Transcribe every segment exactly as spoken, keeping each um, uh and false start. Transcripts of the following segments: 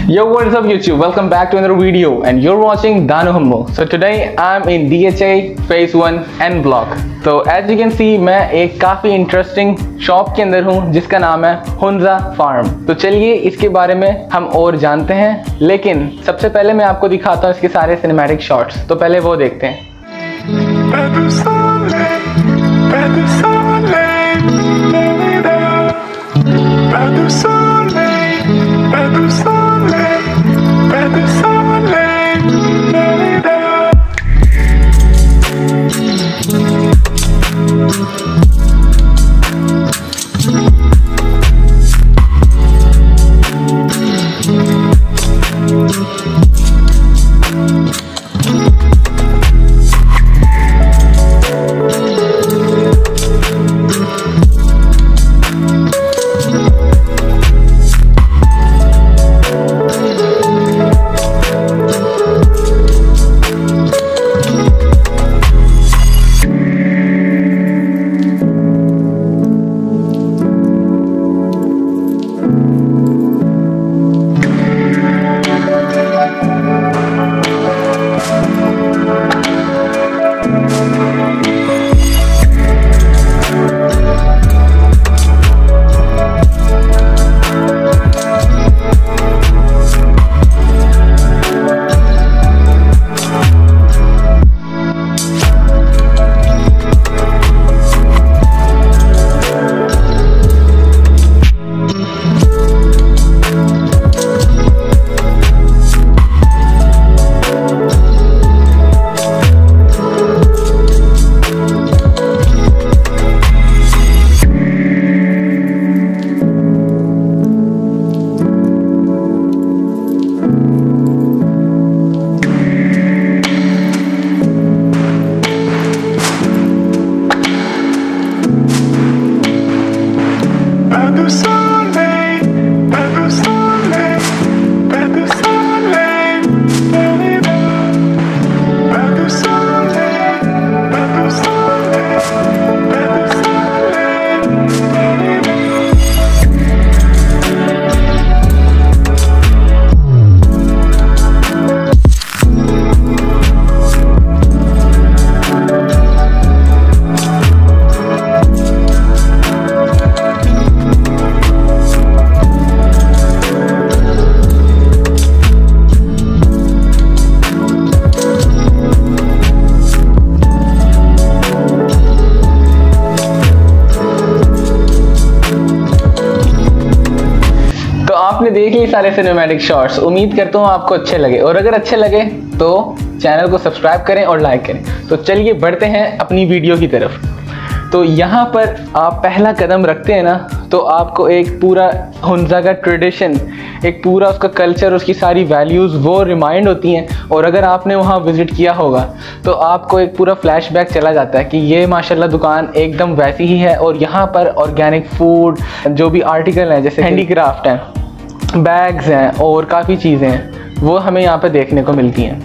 Yo, what is up YouTube? Welcome back to another video and you're watching Danu Hummo. So today I'm in D H A Phase one N Block. तो as you can see मैं एक काफ़ी interesting shop के अंदर हूँ जिसका नाम है हुंजा फार्म। तो चलिए इसके बारे में हम और जानते हैं, लेकिन सबसे पहले मैं आपको दिखाता हूँ इसके सारे सिनेमैटिक शॉट्स। तो पहले वो देखते हैं। आपने देख ली सारे सिनेमैटिक शॉट्स। उम्मीद करता हूँ आपको अच्छे लगे, और अगर अच्छे लगे तो चैनल को सब्सक्राइब करें और लाइक करें। तो चलिए बढ़ते हैं अपनी वीडियो की तरफ। तो यहाँ पर आप पहला कदम रखते हैं ना, तो आपको एक पूरा हुंजा का ट्रेडिशन, एक पूरा उसका कल्चर, उसकी सारी वैल्यूज़ वो रिमाइंड होती हैं। और अगर आपने वहाँ विज़िट किया होगा तो आपको एक पूरा फ्लैशबैक चला जाता है कि ये माशाल्लाह दुकान एकदम वैसी ही है। और यहाँ पर ऑर्गेनिक फूड, जो भी आर्टिकल हैं जैसे हैंडीक्राफ्ट हैं, बैग्स हैं और काफ़ी चीज़ें हैं, वो हमें यहाँ पर देखने को मिलती हैं।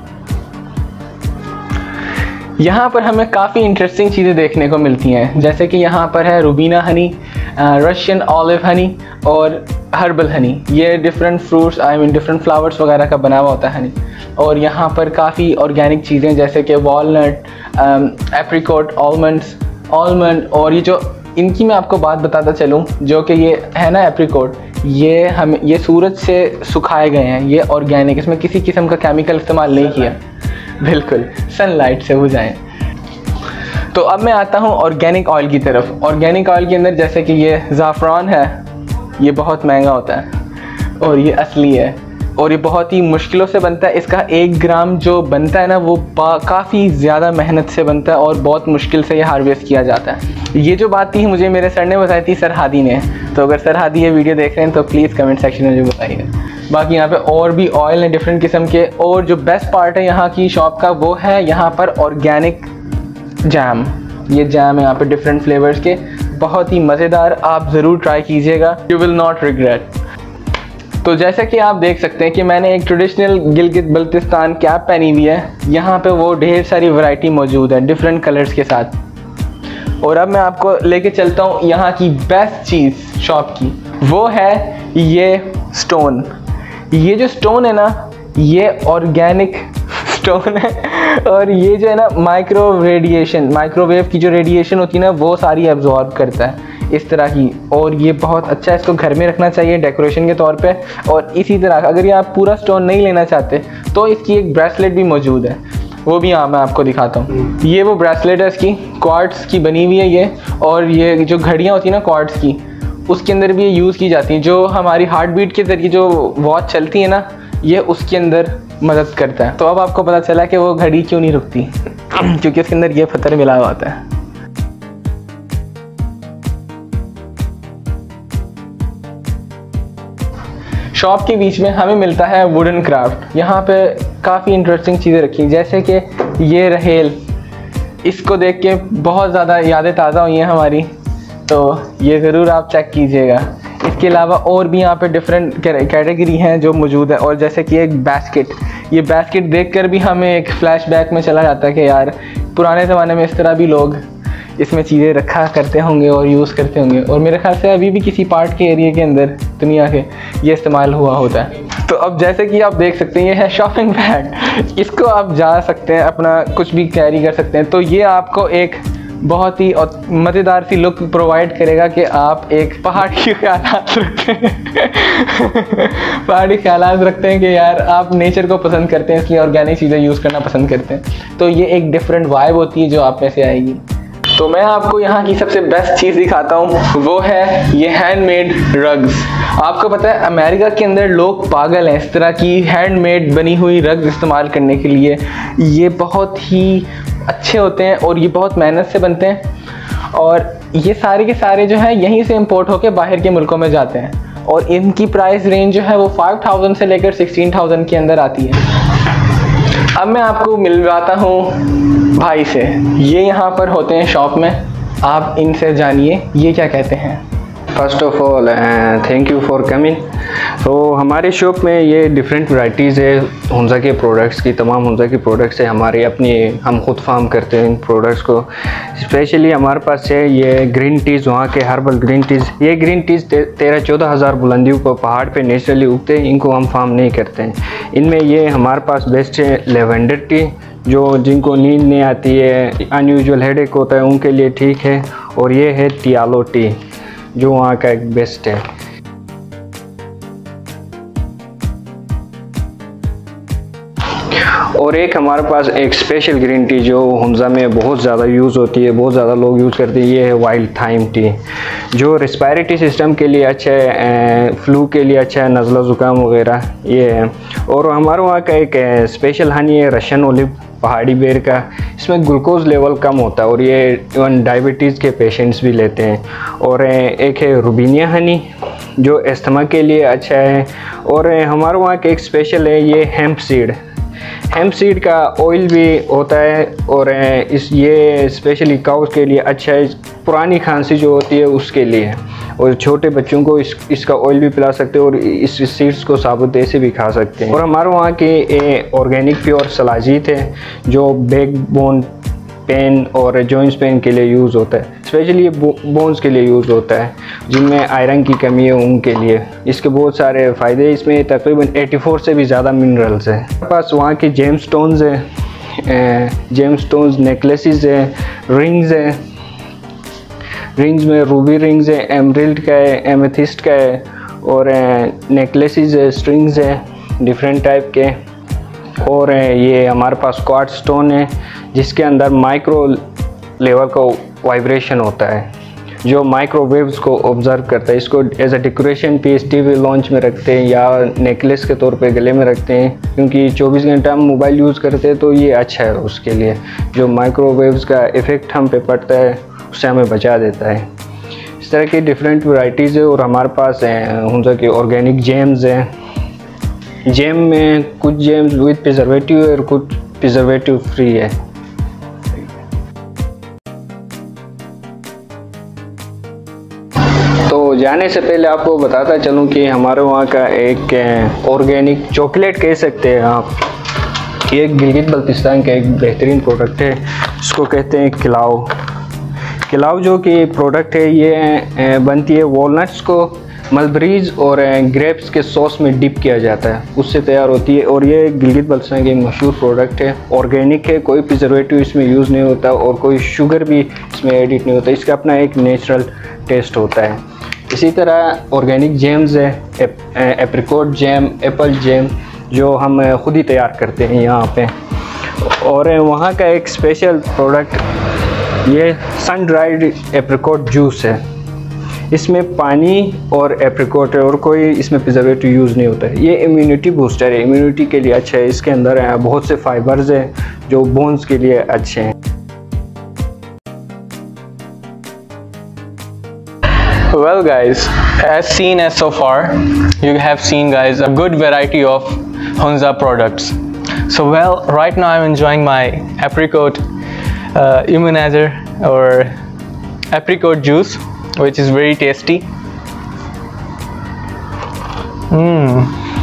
यहाँ पर हमें काफ़ी इंटरेस्टिंग चीज़ें देखने को मिलती हैं, जैसे कि यहाँ पर है Rubina honey, Russian olive honey और हर्बल हनी। ये different fruits, I mean different flowers वगैरह का बना हुआ होता है हनी। और यहाँ पर काफ़ी ऑर्गेनिक चीज़ें जैसे कि वॉलनट, एप्रिकॉट, आलमंड्स आलमंड और ये जो इनकी मैं आपको बात बताता चलूँ, जो कि ये है ना एप्रिकॉट, ये हम ये सूरज से सुखाए गए हैं, ये ऑर्गेनिक, इसमें किसी किस्म का केमिकल इस्तेमाल नहीं किया, बिल्कुल सनलाइट से हो जाएं। तो अब मैं आता हूँ ऑर्गेनिक ऑयल की तरफ। ऑर्गेनिक ऑयल के अंदर जैसे कि ये ज़ाफ़रान है, ये बहुत महंगा होता है और ये असली है और ये बहुत ही मुश्किलों से बनता है। इसका एक ग्राम जो बनता है ना, वो काफ़ी ज़्यादा मेहनत से बनता है और बहुत मुश्किल से ये हार्वेस्ट किया जाता है। ये जो बात थी मुझे मेरे सर ने बताई थी, सरहादी ने। तो अगर सरहादी ये वीडियो देख रहे हैं तो प्लीज़ कमेंट सेक्शन में मुझे बताइए। बाकी यहाँ पे और भी ऑयल हैं डिफरेंट किस्म के। और जो बेस्ट पार्ट है यहाँ की शॉप का, वो है यहाँ पर ऑर्गेनिक जैम। ये जैम है यहाँ पे डिफरेंट फ्लेवर्स के, बहुत ही मज़ेदार। आप ज़रूर ट्राई कीजिएगा, यू विल नॉट रिग्रेट। तो जैसा कि आप देख सकते हैं कि मैंने एक ट्रेडिशनल गिलगित बल्तिस्तान कैप पहनी हुई है। यहाँ पे वो ढेर सारी वैरायटी मौजूद है डिफरेंट कलर्स के साथ। और अब मैं आपको लेके चलता हूँ यहाँ की बेस्ट चीज़ शॉप की, वो है ये स्टोन। ये जो स्टोन है ना, ये ऑर्गेनिक स्टोन है, और ये जो है ना माइक्रो रेडिएशन, माइक्रोवेव की जो रेडिएशन होती है ना, वो सारी एब्जॉर्ब करता है इस तरह की। और ये बहुत अच्छा है, इसको घर में रखना चाहिए डेकोरेशन के तौर पे। और इसी तरह अगर ये आप पूरा स्टोन नहीं लेना चाहते तो इसकी एक ब्रेसलेट भी मौजूद है, वो भी यहाँ मैं आपको दिखाता हूँ। ये वो ब्रेसलेट है, इसकी क्वार्ट्स की बनी हुई है ये। और ये जो घड़ियाँ होती हैं ना क्वार्ट्स की, उसके अंदर भी ये यूज़ की जाती हैं। जो हमारी हार्ट बीट के ज़रिए जो वॉच चलती है ना, ये उसके अंदर मदद करता है। तो अब आपको पता चला कि वो घड़ी क्यों नहीं रुकती क्योंकि उसके अंदर ये पत्थर मिला हुआ होता है। शॉप के बीच में हमें मिलता है वुडन क्राफ्ट। यहाँ पे काफ़ी इंटरेस्टिंग चीज़ें रखी, जैसे कि ये रहेल, इसको देख के बहुत ज़्यादा यादें ताज़ा हुई हैं हमारी, तो ये ज़रूर आप चेक कीजिएगा। इसके अलावा और भी यहाँ पे डिफरेंट कैटेगरी हैं जो मौजूद है। और जैसे कि एक बास्केट, ये बास्केट देखकर भी हमें एक फ्लैशबैक में चला जाता है कि यार पुराने ज़माने में इस तरह भी लोग इसमें चीज़ें रखा करते होंगे और यूज़ करते होंगे। और मेरे ख्याल से अभी भी किसी पार्ट के एरिया के अंदर दुनिया के ये इस्तेमाल हुआ होता है। तो अब जैसे कि आप देख सकते हैं, ये है शॉपिंग बैग। इसको आप जा सकते हैं, अपना कुछ भी कैरी कर सकते हैं। तो ये आपको एक बहुत ही मज़ेदार सी लुक प्रोवाइड करेगा कि आप एक पहाड़ी ख्यालात रखते हैं पहाड़ी ख्यालात रखते हैं कि यार आप नेचर को पसंद करते हैं, इसलिए ऑर्गेनिक चीज़ें यूज़ करना पसंद करते हैं। तो ये एक डिफरेंट वाइब होती है जो आप में से आएगी। तो मैं आपको यहाँ की सबसे बेस्ट चीज़ दिखाता हूँ, वो है ये हैंडमेड रग्स। आपको पता है अमेरिका के अंदर लोग पागल हैं इस तरह की हैंडमेड बनी हुई रग्स इस्तेमाल करने के लिए। ये बहुत ही अच्छे होते हैं और ये बहुत मेहनत से बनते हैं। और ये सारे के सारे जो है यहीं से इंपोर्ट होकर बाहर के मुल्कों में जाते हैं। और इनकी प्राइस रेंज जो है वो फाइव थाउजेंड से लेकर सिक्सटीन थाउजेंड के अंदर आती है। अब मैं आपको मिलवाता हूँ भाई से। ये यहाँ पर होते हैं शॉप में, आप इनसे जानिए ये क्या कहते हैं। First of all thank you for coming. तो हमारे शॉप में ये डिफरेंट वैराइटीज़ है हुंजा के प्रोडक्ट्स की, तमाम हुंजा की प्रोडक्ट्स है हमारे अपनी, हम खुद फार्म करते हैं इन प्रोडक्ट्स को। स्पेशली हमारे पास है ये ग्रीन टीज़, वहाँ के हर्बल ग्रीन टीज़। ये ग्रीन टीज़ ते, तेरह चौदह हज़ार बुलंदियों पर पहाड़ पे नेचुरली उगते हैं, इनको हम फार्म नहीं करते हैं। इनमें ये हमारे पास बेस्ट है लेवेंडर टी, जो जिनको नींद नहीं आती है, अनयूजुअल हेडेक होता है, उनके लिए ठीक है। और ये है तियालो टी, जो वहाँ का एक बेस्ट है। और एक हमारे पास एक स्पेशल ग्रीन टी जो हुंजा में बहुत ज़्यादा यूज़ होती है, बहुत ज़्यादा लोग यूज़ करते हैं, ये है वाइल्ड थाइम टी, जो रेस्पिरेटरी सिस्टम के लिए अच्छा है, फ्लू के लिए अच्छा है, नज़ला ज़ुकाम वगैरह ये है। और हमारे वहाँ का एक स्पेशल हनी है रशियन ओलिव पहाड़ी बेर का, इसमें ग्लूकोज लेवल कम होता है और ये इवन डायबिटीज़ के पेशेंट्स भी लेते हैं। और एक है रुबीनिया हनी जो एस्थमा के लिए अच्छा है। और हमारे वहाँ का एक स्पेशल है ये हेम्प सीड, हेम्प सीड का ऑयल भी होता है। और इस ये स्पेशली काउस के लिए अच्छा है, पुरानी खांसी जो होती है उसके लिए। और छोटे बच्चों को इस इसका ऑयल भी पिला सकते हैं और इस सीड्स को साबुत ऐसे भी खा सकते हैं। और हमारे वहाँ के ऑर्गेनिक प्योर सलाजीत है जो बैक बोन पेन और जॉइंट्स पेन के लिए यूज़ होता है, स्पेशली ये बो, बोन्स के लिए यूज़ होता है जिनमें आयरन की कमी है उनके लिए। इसके बहुत सारे फ़ायदे, इसमें तकरीबन चौरासी से भी ज़्यादा मिनरल्स हैं। हमारे पास वहाँ के जेम स्टोन्स है, जेम स्टोन्स नेकलेसेस है, रिंग्स है, रिंग्स में रूबी रिंग्स है, एमरिल्ड का है, एमेथिस्ट का है। और नेकलेसेस है, स्ट्रिंग्स है डिफरेंट टाइप के। और ये हमारे पास क्वार्ट्ज स्टोन है जिसके अंदर माइक्रो लेवल का वाइब्रेशन होता है जो माइक्रोवेव्स को ऑब्जर्व करता है। इसको as a decoration piece TV lounge में रखते हैं या नेकलेस के तौर पे गले में रखते हैं, क्योंकि चौबीस घंटा हम मोबाइल यूज़ करते हैं तो ये अच्छा है उसके लिए। जो माइक्रोवेव्स का इफ़ेक्ट हम पे पड़ता है उससे हमें बचा देता है। इस तरह की डिफरेंट वैराइटीज़ है। और हमारे पास हुंजा के ऑर्गेनिक जेम्स हैं, जेम में कुछ जेम्स विद प्रिजर्वेटिव और कुछ प्रिजर्वेटिव फ्री है। तो जाने से पहले आपको बताता चलूं कि हमारे वहाँ का एक ऑर्गेनिक चॉकलेट कह सकते हैं आप, ये एक गिलगित बल्तिस्तान का एक बेहतरीन प्रोडक्ट है, इसको कहते हैं खिलाओ। खिलाओ जो कि प्रोडक्ट है ये बनती है वॉलनट्स को मलबरीज और ग्रेप्स के सॉस में डिप किया जाता है, उससे तैयार होती है। और ये गिलगित बल्तिस्तान की एक मशहूर प्रोडक्ट है, ऑर्गेनिक है, कोई प्रिजर्वेटिव इसमें यूज़ नहीं होता और कोई शुगर भी इसमें एडिट नहीं होता, इसका अपना एक नेचुरल टेस्ट होता है। इसी तरह ऑर्गेनिक जैम्स है, एप, एप्रिकॉट जैम, एप्पल जैम, जो हम ख़ुद ही तैयार करते हैं यहाँ पे। और वहाँ का एक स्पेशल प्रोडक्ट ये सन ड्राइड एप्रिकॉट जूस है, इसमें पानी और एप्रिकॉट है और कोई इसमें प्रिजर्वेटिव यूज़ नहीं होता है। ये इम्यूनिटी बूस्टर है, इम्यूनिटी के लिए अच्छा है। इसके अंदर बहुत से फाइबर्स हैं जो बोन्स के लिए अच्छे हैं। Well guys, as seen as so far, you have seen guys a good variety of Hunza products. So well, right now I'm enjoying my apricot uh, immunizer or apricot juice, which is very tasty. Hmm,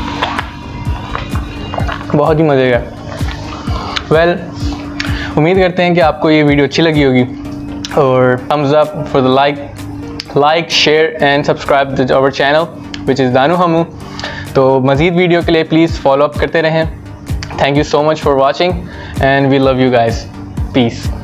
बहुत ही मज़े का। Well, उम्मीद करते हैं कि आपको ये video अच्छी लगी होगी और thumbs up for the like. Like share and subscribe to our channel which is दानू हमू। तो मज़ीद वीडियो के लिए प्लीज़ फॉलो अप करते रहें। Thank you so much for watching and we love you guys. Piece.